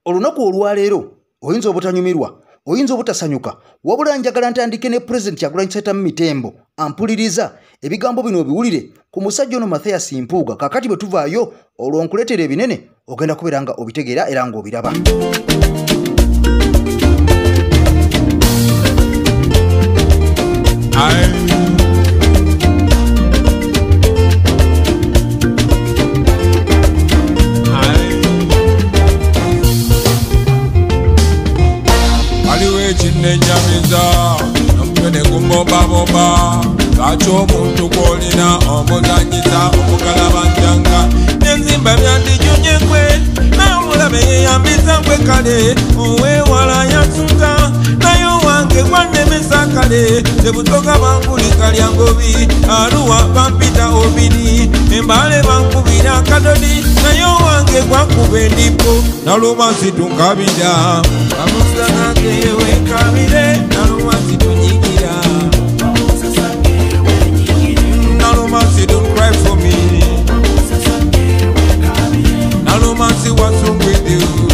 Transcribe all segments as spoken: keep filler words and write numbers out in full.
olunaku olwaleero oyinza obutanyumirwa oyinza obutasanyuka wabula njagala ntandike ne President Kyagulanyi Ssentamu Mitembo ampuliriza ebigambo bino biwulire ku musajja ono Mathias Mpuuga kakati bwe tuvaayo olwonkuleetera ebinene ogenda kubeera nga obitegeera era ng'obiraba. Nenyamiza nomutwene kumboba boba lwaki omuntu gw'olina omuzanyiza omugalaba njanga nenzimba byandijunye gwe naye omulabe yeyambiza gwe kale owewala yansuka naye owange gwannemesa kale tebutoga bankulika lya ngobi aluwa bampita obiri embale bankubira akadodi naye owange gwakuba endipo nalumasi tunkabira amusanga gewe kabire nalumasi tunyigira nalumasi don't cry for me nalumasi what's wrong with you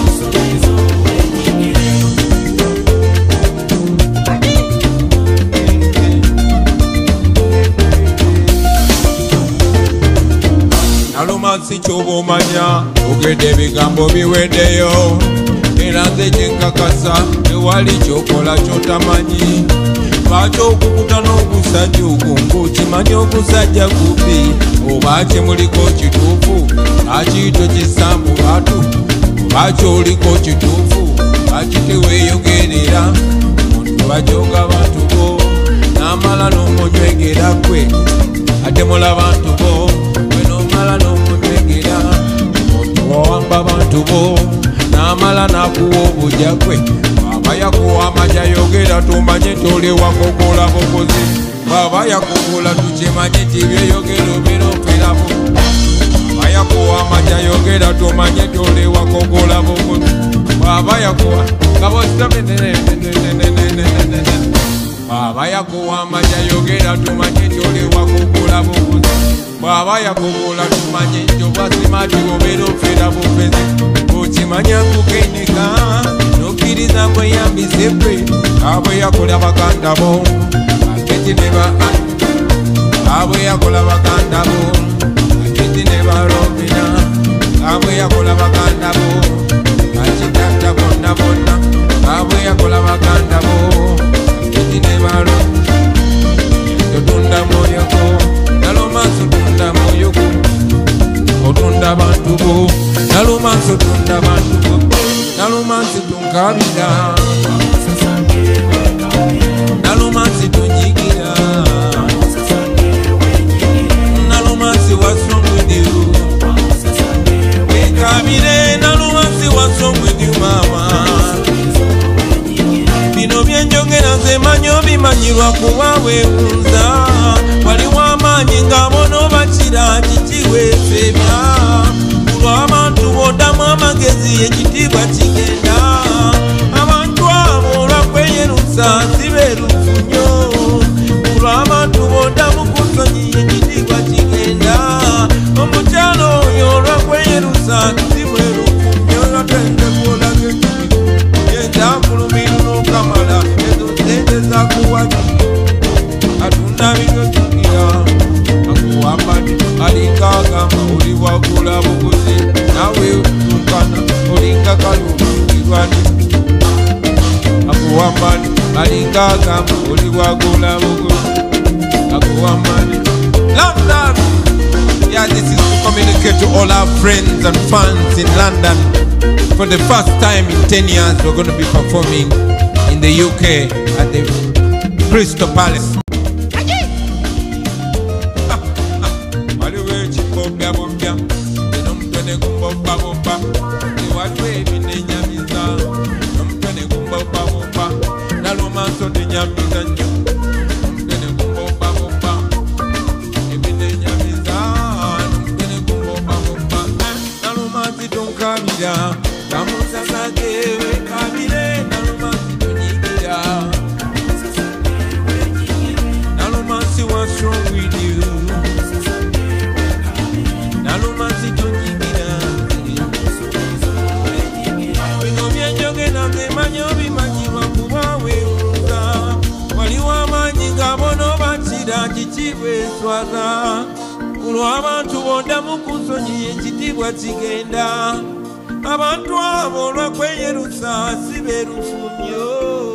nalumasi kyobomanya ogedde ebigambo biweddeyo era nze kyenkakasa tewali kyokola kyotamanyi lwaki okukuta n'ogusajja ogwo ng'okimanyi ogusajja gubi oba kyemuliko kituufu lwaki tokisambu batu oba kyoliko kituufu lwaki teweeyogerera omuntu bajoga bantu bo n'amala n'omunywegera gwe ate mula bantu bo gwe n'omala n'omunywegera omuntu wawamba bantu bo namala nakuwa obujja gwe baba yakuwa amajja yogera tumanye tolewakokola bukozi baba yakukola tukimanye tibyeyogero birofirabo baba yakuwa amajja yogera tumanye tolewakokola bukozi baba yakuwa baba yakuwa amajja yogera tumanye tolewakokola bukozi baba yakukola tumanye tobwasimati obirofira bupezi okimanya kukeneka nokiriza kweyambise kwe abwe yakola baganda bo aketi ne ba abwe yakola baganda bo aketi ne ba robina abwe yakola baganda bo akitata bonna bonna abwe yakola baganda bo aketi ne ba ro totunda moyo ko nalomaso tunda moyo ko otunda bantu bo nalumanso tunda bantu bo nalumansi tunkabira nalumansi tunyigira nalumansi what's wrong with you wekabire nalumansi what's wrong with you mama bino byenjogera nze manyo bimanyirwa kuba weewunza waliwo amaanyi ng'abona bakira kikiweefebya abantu bodamu amagezi ekitiibwa kigenda abantu abo olwakweyerusa sibeerufu nnyo olw'abantu bodamu ku nsonyi ekitiibwa kigenda omukyalo oyo olwakweyerusa sibwerufu nnyo lwatendekolaga yenzakulumira n'okamala ezo sente zakuwaki atunda binotugira akuwambani alinga agamba oli bwagula buguzi nawe tukana olinga kalumukirwani akuwambani alinga agamba oli bwagula buguzi akuwambani London. Yeah, this is to communicate to all our friends and fans in London. For the first time in ten years we're going to be performing in the U K at the Crystal Palace. ekitiibwa enswaza olw'abantu bondamu ku nsonyi ekitiibwa kigenda abantu abo olw'okweyerusa si beerufu nnyo.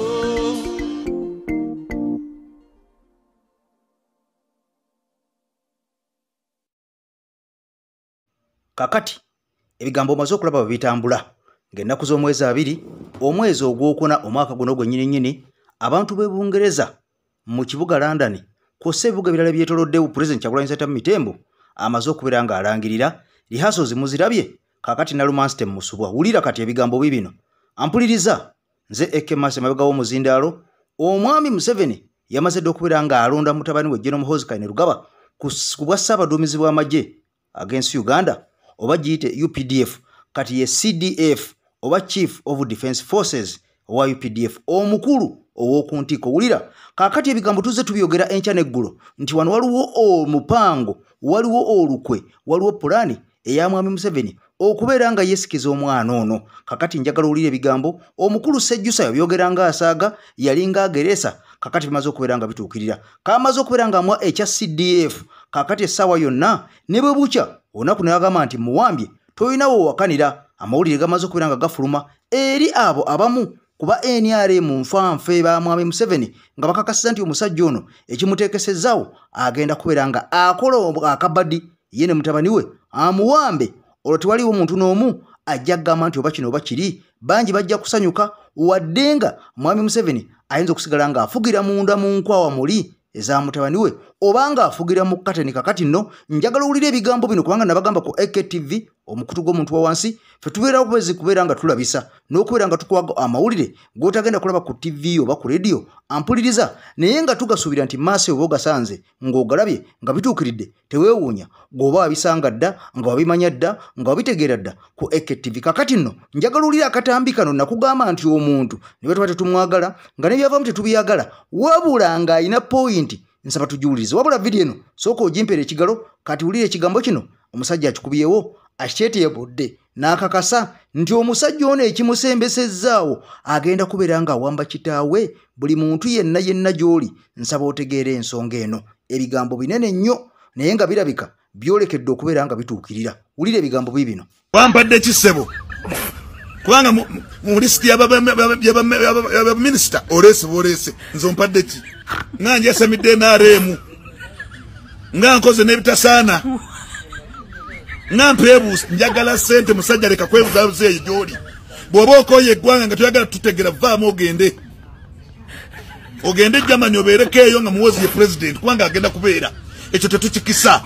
Kakati ebigambo omaze okulaba bwe bitambula ng'ennaku z'omwezi abiri omwezi ogwokuna omwaka guno gwennyini abantu b'e Bungereza mu kibuga London kw'ossa ebibuga ebirala byetoloddewo Pulezidenti Kyagulanyi Ssentamu Mitembo amaze okubeera ng'alangirira lihasozi muzirabye kakati nalumansi temusubwa. Wuliira kati ebigambo bibino ampuliriza nze ekemase mabega w'omuzindaalo omwami Museveni yamaze dde okubeera ng'alonda mutabani we General Muhoozi Kainerugaba ku bwa ssaabaduumizi bw'amagye ag'ensi Uganda oba giyite U P D F kati ye C D F oba Chief of Defence Forces owa U P D F omukulu ow'okuntiiko. Wuliira kakati ebigambo tuzze tubyogera enkya n'eggulo nti wano waliwo omupango waliwo olukwe waliwo pulaani eya mwami Museveni okubeera nga yeesikiza omwana ono. Kakati njagala owulire ebigambo omukulu Sejjusa yabyogera ng'asaaga yalinga ageresa kakati bimaze okubeera nga bituukirira kamaze okubeera nga amwa ekya C D F kakati essaawa yonna ne bwe bukya olunaku ne agamba nti muwambye toyinawo wakanira. Amawulire gamaze okubeera nga gafuluma eri abo abamu kuba N R M nfanfe ba mwami Museveni nga bakakasiza nti omusajja ono ekimuteekesezaawo agenda kubeera nga akola akabadi ye ne mutabani we amuwambe olwo tewaliwo muntu n'omu ajja kugamba nti oba kino oba kiri. Bangi bajja kusanyuka wadde nga mwami Museveni ayinza okusigala ng'afugira munda mu nkwawa muli eza mutabani we oba ng'afugira mu kateni. Kakati nno njagala owulire ebigambo bino kubanga nabagamba ku A K T V omukutu gw'omuntu wa wansi ffe tubeerawo bwezi kubeera nga tulabisa n'okubeera nga tukwaga amawulire g'otagenda kulaba ku T V oba ku radio ampuliriza naye nga tugasuubira nti maaso oba ogasanze ng'ogalabye nga bituukiridde teweewuunya gw'oba wabisanga dda nga wabimanya dda nga wabitegeera dda ku A K T V. Kakati nno njagala owulire akatambi kano nakugamba nti omuntu ne bwe tuba tetumwagala nga nebyavamu tetubiyagala wabula ng'ayina pointi nsaba tugiwulirize. Wabula vidiyo eno sooka ogimpeera ekigalo kati wulire ekigambo kino omusajja akikubyewo akyeteebodde n'akakasa nti omusajja ono ekimusembesezaawo agenda kubeera ng'awamba kitaawe. Buli muntu yenna yenna gy'oli nsaba otegeera ensonga eno. Ebigambo binene nnyo naye nga birabika byolekedde okubeera nga bituukirira. Wulire ebigambo bibino. Wampadde kisebo kubanga mu lisiti y'abaminisita oleese bwoleese nze ompadde ki nga njasamidde N R M nga nkoze n'ebitasaana nga mpeebuusa njagala ssente musajja leka kwebuzabuza eyo gy'oli. Bw'oba okooye eggwanga nga toyagala tutegera vaamu ogende ogende Germany obeereko eyo nga Muhoozi ye president kubanga agenda kubeera ekyo tetukikisa.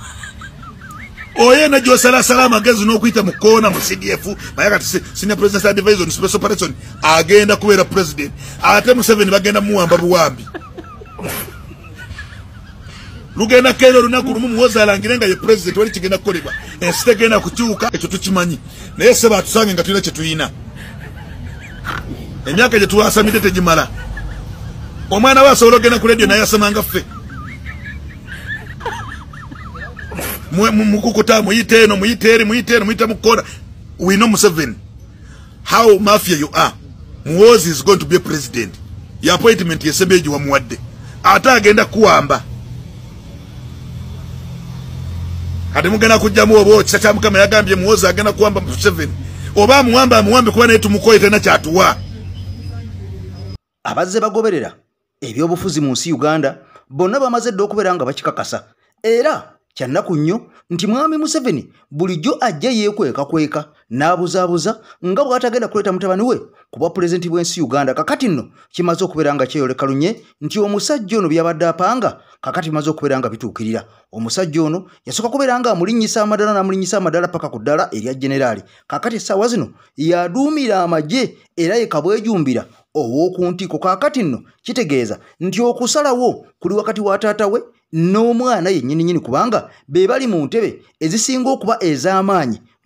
Oye na gy'osalasala amagezi n'okuyita mu koona mu C D F mayaka ti senior president advisor special operation agenda kubeera president ate Museveni bagenda muwamba buwambi lugenda kero lunaku lumu Muhoozi alangire nga ye president wali kigenda kukolebwa ensi tegenda kukyuka ekyo tukimanyi naye seba tusange nga tulina kye tuyina. Emyaka gye tuwasamidde tegimala. Omwana we asobola ogenda ku radio naye asamanga ffe mukukuta muyite eno muyite eri muyite eno muyite mukora. We know Museveni how mafia you are. Muhoozi is going to be a president. Your appointment yesembeji wa muwadde ate agenda kuwamba ate mugenda kujjamu oba kisa kya Mukama yagambye Muhoozi agenda kuwamba Museveni oba muwamba muwambe kuba naye tumukoye tena kyatuwa. Abazze bagoberera ebyobufuzi mu nsi Uganda bonna bamaze dde okubeera nga bakikakasa era kyannaku nnyo nti mwami Museveni bulijjo ajja yeekwekakweka n'abuzaabuza nga bw'atagenda kuleeta mutabani we ku bwa pulezidenti bw'ensi Uganda. Kakati nno kimaze okubeera nga kyeyoleka lunye nti omusajja ono byabadde apanga kakati bimaze okubeera nga bituukirira. Omusajja ono yasooka kubeera nga amulinnyisa amadala n'amulinnyisa amadala paka ku ddala erya generaali. Kakati essaawa zino yaduumira amagye era ye kabwejumbira ow'okuntiiko. Kakati nno kitegeeza nti okusalawo kuli wakati wa taata we n'omwana yennyini nnyini kubanga be bali mu ntebe ezisinga okuba ez'amaanyi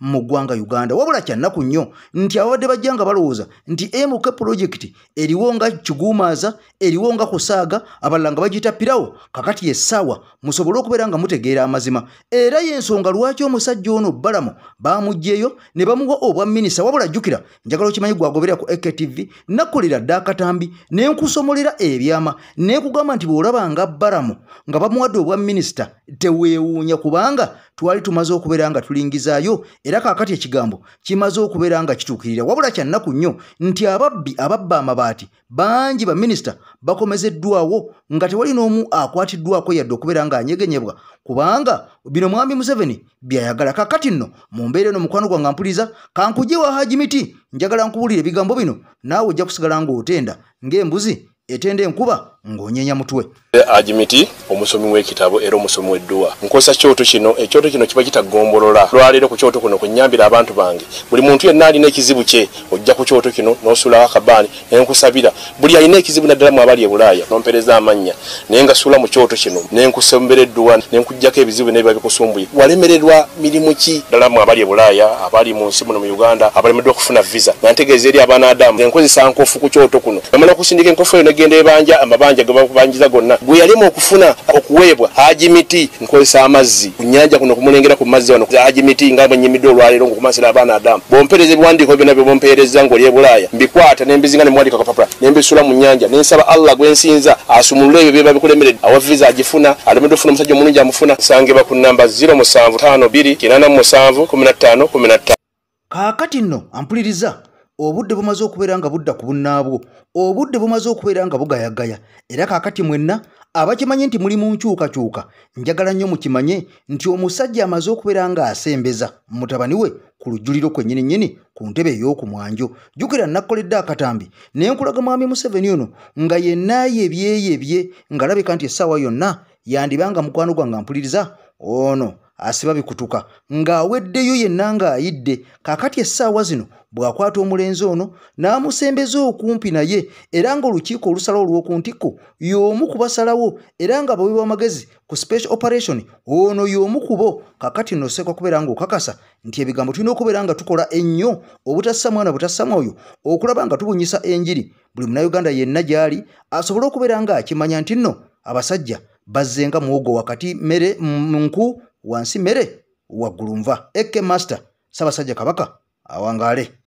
mu ggwanga Uganda. Wabula kyannaku nnyo nti ababadde bajja nga balowooza nti M K project eriwo nga kiguumaaza, eriwo nga kusaaga, abalala nga bagiyita pirawo. Kakati essaawa musobole okubeera nga mutegeera amazima. Era y'ensonga lwaki omusajja ono Balamu baamuggyeyo ne bamuwa obwa minisita. Wabula jjukira, njagala okimanyi gwagobera ku A K T V nakkolera dda akatambi ne nkusomolera ebyama ne kugamba nti bw'olaba nga Balamu nga bamuwadde obwa minisita teweewuunya, kubanga twali tumaze okubeera nga tulingizaayo era kaakati ekigambo kimaze okubeera nga kituukirira. Wabula kyannaku nnyo nti ababbi ababba amabaati bangi ba minisita bakomezeddwawo nga tewali n'omu akwatiddwako yadde okubeera nga anyegenyebwa, kubanga bino mwami Museveni byayagala. Kaakati nno mu mbeera eno mukwano gwange ampuliriza, kankujje wa Haji Miti njagala nkubuulire ebigambo bino naawe ojja kusigala ng'otenda ng'embuzi etende enkuba ng'onyenya mutwe. Haji Miti omusomi w'ekitabo era omusomi w'edduwa. Nkozesa kyoto kino, ekyoto kino kiba kitagombolola. Lwaleero ku kyoto kuno kunnyambira abantu bange. Buli muntu yenna alina ekizibu kye ojja ku kyoto kino n'osulawo akabaani ne nkusabira. Buli alina ekizibu naddala mu abali e Bulaaya n'ompereza amannya naye nga sula mu kyoto kino ne nkusembera edduwa ne nkuggyako ebizibu n'ebiba bikusumbuye. Walemererwa mirimu ki ddala mu abali e Bulaaya, abali mu nsi muno mu Uganda abalemeddwa okufuna visa? Nantegeeza eri abaana Adamu nkozesa nkofu ku kyoto kuno. Namala okusindika enkofu eyo negenda ebanja amabanja ge bakubanjiza gonna. Gwe yalimu okufuna okuweebwa Haji Miti nkozesa amazzi ku nnyanja kuno kumulengera ku mazzi wano. Haji Miti nga bwennyimidde olwaleero ng'okumasira abaana Adamu bompereza ebiwandiiko byonna bye bompereza ng'oli e Bulaaya mbikwata ne mbizinga ne muwandika kapapula ne mbisula mu nnyanja ne nsaba Allah gwe nsinza asumulule ebyo bye babikulemeredde. Awa visa agifuna alemeddwa okufuna omusajja omulungi amufuna. Nsangibwa ku nnamba zero musanvu ttaano bbiri kinaana mu musanvu kumi na ttaano kumi na ttaano. Kaakati nno ampuliriza, obudde bumaze okubeera nga budda ku bunnaabwo, obudde bumaze okubeera nga bugayagaya, era kaakati mwenna abakimanyi nti muli mu nkyukakyuka njagala nnyo mukimanye nti omusajja amaze okubeera nga asembeza mutabani we ku lujjuliro kwennyini nnyini ku ntebe ey'okumwanjo. Jjukira nakkoledde akatambi ne nkulaga mwami Museveni ono nga yenna yebyeyebye ng'alabika nti essaawa yonna yandibanga mukwano gwange ampuliriza ono asiba bikutuka ng'aweddeyo yenna ng'ayidde. Kaakati essaawa zino bw'akwata omulenzi ono n'amusembeza okumpi naye era ng'olukiiko olusalawo olw'oku ntikko y'omu ku basalawo era nga baweebwa amagezi ku special operation ono y'omu ku bo. Kaakati nno oseeka kubeera ng'okakasa nti ebigambo tulina okubeera nga tukola ennyo obutassa mwana butassa mwoyo okulaba nga tubunyisa enjiri buli munnayuganda yenna gy'ali asobole okubeera nga akimanya nti nno abasajja bazze nga muwogo wakati mmere nku wansi mmere waggulu nva. Eke Master Ssaabasajja Kabaka awangaale.